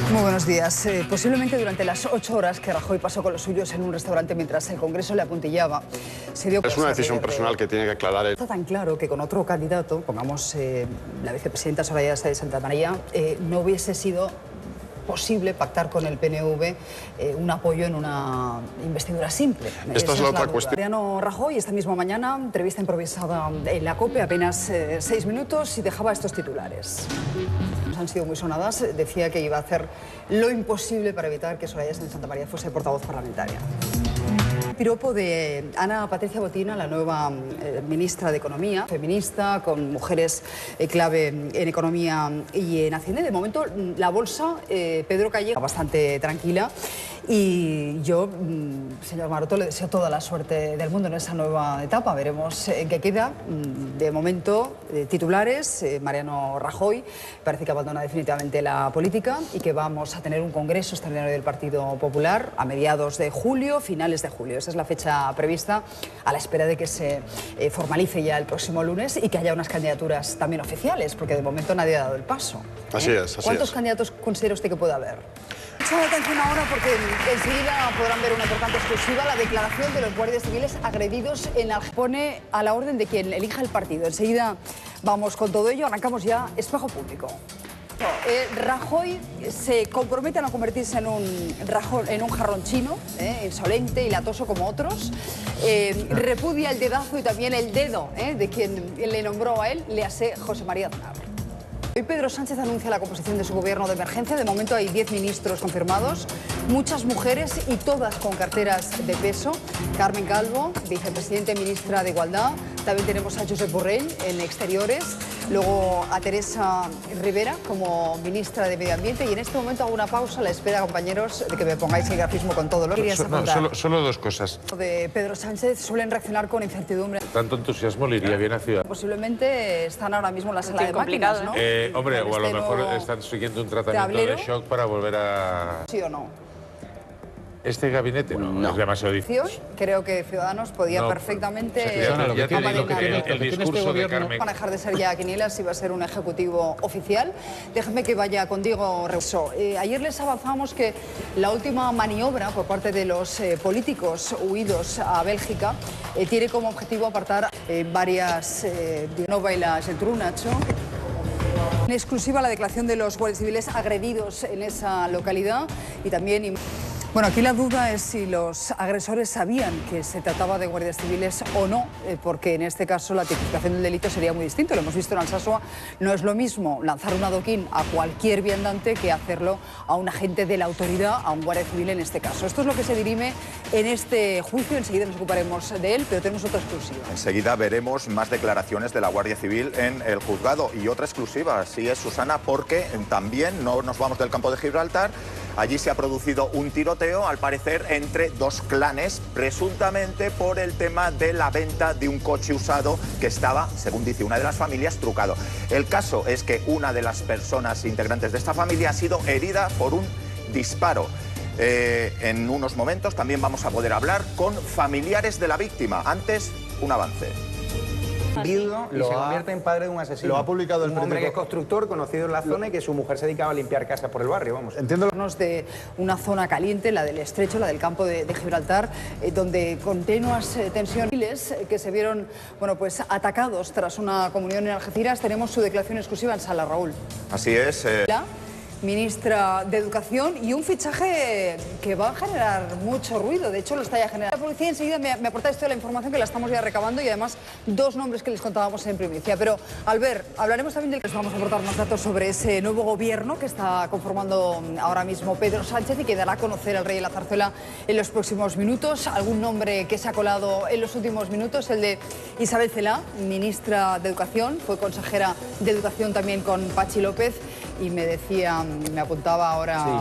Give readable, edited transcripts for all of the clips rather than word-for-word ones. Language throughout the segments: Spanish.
Muy buenos días. Posiblemente durante las 8 horas que Rajoy pasó con los suyos en un restaurante mientras el Congreso le apuntillaba, se dio... Es una decisión personal que tiene que aclarar. Está tan claro que con otro candidato, pongamos la vicepresidenta Soraya Sáenz de Santamaría, no hubiese sido posible pactar con el PNV un apoyo en una investidura simple. Esta es la otra cuestión. Mariano Rajoy, esta misma mañana, entrevista improvisada en la COPE, apenas 6 minutos, y dejaba estos titulares. Han sido muy sonadas. Decía que iba a hacer lo imposible para evitar que Soraya Sáenz de Santamaría fuese portavoz parlamentaria. Piropo de Ana Patricia Botín, la nueva ministra de Economía, feminista, con mujeres clave en economía y en Hacienda. De momento, la bolsa, Pedro Calleja, bastante tranquila. Y yo, señor Maroto, le deseo toda la suerte del mundo en esa nueva etapa. Veremos en qué queda. De momento, titulares, Mariano Rajoy parece que abandona definitivamente la política y que vamos a tener un congreso extraordinario del Partido Popular a mediados de julio, finales de julio. Esa es la fecha prevista, a la espera de que se formalice ya el próximo lunes y que haya unas candidaturas también oficiales, porque de momento nadie ha dado el paso. Así es, así ¿Cuántos es. candidatos considera usted que puede haber? Mucha atención ahora porque enseguida podrán ver una importante exclusiva, la declaración de los guardias civiles agredidos en la... Pone a la orden de quien elija el partido. Enseguida vamos con todo ello, arrancamos ya Espejo Público. Rajoy se compromete a no convertirse en un jarrón chino, insolente y latoso como otros. Repudia el dedazo y también el dedo de quien le nombró a él, le hace José María Aznar. Hoy Pedro Sánchez anuncia la composición de su gobierno de emergencia. De momento hay 10 ministros confirmados, muchas mujeres y todas con carteras de peso. Carmen Calvo, vicepresidenta y ministra de Igualdad. También tenemos a Josep Borrell en Exteriores. Luego a Teresa Rivera como ministra de Medio Ambiente. Y en este momento hago una pausa a la espera, compañeros, de que me pongáis el grafismo con todo lo que querías apuntar. Solo dos cosas. De Pedro Sánchez suelen reaccionar con incertidumbre. Tanto entusiasmo le iría bien a Ciudadanos. Posiblemente están ahora mismo en la sala de máquinas, ¿no? Hombre, o a lo mejor están siguiendo un tratamiento de shock para volver a... ¿Sí o no? Este gabinete no es demasiado difícil. Creo que Ciudadanos podía perfectamente... El discurso de Carmen... Van a dejar de ser ya quinielas y va a ser un ejecutivo oficial. Déjame que vaya contigo, Reuso. Ayer les avanzamos que la última maniobra por parte de los políticos huidos a Bélgica tiene como objetivo apartar varias... no bailas el trunacho. En exclusiva la declaración de los guardias civiles agredidos en esa localidad y también... Bueno, aquí la duda es si los agresores sabían que se trataba de guardias civiles o no, porque en este caso la tipificación del delito sería muy distinto. Lo hemos visto en Alsasua, no es lo mismo lanzar un adoquín a cualquier viandante que hacerlo a un agente de la autoridad, a un guardia civil en este caso. Esto es lo que se dirime en este juicio, enseguida nos ocuparemos de él, pero tenemos otra exclusiva. Enseguida veremos más declaraciones de la Guardia Civil en el juzgado y otra exclusiva, así es, Susana, porque también no nos vamos del campo de Gibraltar. Allí se ha producido un tiroteo, al parecer, entre dos clanes, presuntamente por el tema de la venta de un coche usado que estaba, según dice una de las familias, trucado. El caso es que una de las personas integrantes de esta familia ha sido herida por un disparo. En unos momentos también vamos a poder hablar con familiares de la víctima. Antes, un avance. Viudo y se convierte en padre de un asesino. Lo ha publicado el un hombre que es constructor, conocido en la zona y que su mujer se dedicaba a limpiar casas por el barrio, vamos. Entiendo. De una zona caliente, la del Estrecho, la del campo de Gibraltar, donde continuas tensiones que se vieron, bueno, pues atacados tras una comunión en Algeciras. Tenemos su declaración exclusiva en sala, Raúl. Así es. La ministra de Educación y un fichaje que va a generar mucho ruido, de hecho lo está ya generando. La policía enseguida me aporta esto de la información que la estamos ya recabando y además dos nombres que les contábamos en primicia. Pero Albert, hablaremos también del que vamos a aportar más datos sobre ese nuevo gobierno que está conformando ahora mismo Pedro Sánchez y que dará a conocer al rey de la zarzuela en los próximos minutos. Algún nombre que se ha colado en los últimos minutos, el de Isabel Celaá, ministra de Educación, fue consejera de Educación también con Patxi López y me decía, me apuntaba ahora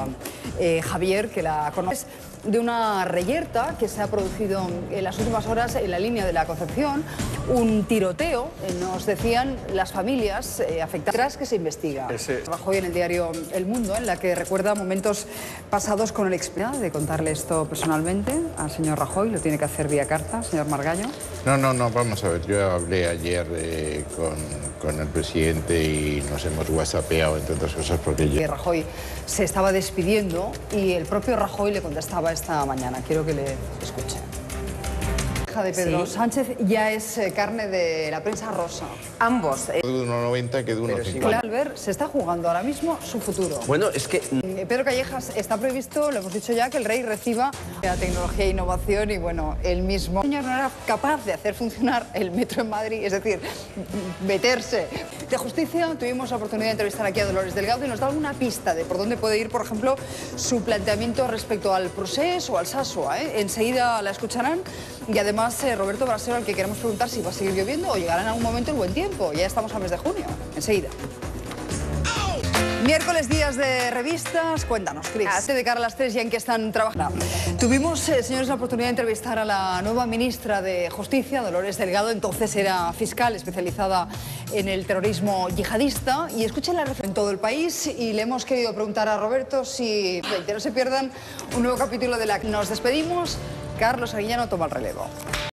Javier, que la conoces, de una reyerta que se ha producido en las últimas horas en la línea de la Concepción, un tiroteo, nos decían las familias afectadas, que se investiga. Rajoy en el diario El Mundo, en la que recuerda momentos pasados con el expresidente. De contarle esto personalmente al señor Rajoy, lo tiene que hacer vía carta, señor Margallo. No, vamos a ver, yo hablé ayer con el presidente y nos hemos whatsappeado, entre otras cosas, porque Que Rajoy se estaba despidiendo y el propio Rajoy le contestaba esta mañana. Quiero que le escuche. La hija de Pedro Sánchez ya es carne de la prensa rosa. Ambos. de 1,90 que de 1,50. Albert se está jugando ahora mismo su futuro. Bueno, es que... Pedro Callejas, está previsto, lo hemos dicho ya, que el rey reciba la tecnología e innovación y, bueno, él mismo... El señor no era capaz de hacer funcionar el metro en Madrid, es decir, meterse. De Justicia tuvimos la oportunidad de entrevistar aquí a Dolores Delgado y nos da alguna pista de por dónde puede ir, por ejemplo, su planteamiento respecto al procés o al Sasua. Enseguida la escucharán y además Roberto Brasero, al que queremos preguntar si va a seguir lloviendo o llegará en algún momento el buen tiempo. Ya estamos al mes de junio, enseguida. Miércoles, días de revistas. Cuéntanos, Cris. De cara a las 3 ya en que están trabajando. Tuvimos, señores, la oportunidad de entrevistar a la nueva ministra de Justicia, Dolores Delgado. Entonces era fiscal especializada en el terrorismo yihadista. Y escuchen la referencia en todo el país. Y le hemos querido preguntar a Roberto si no se pierdan un nuevo capítulo de la que nos despedimos. Carlos Arguiñano toma el relevo.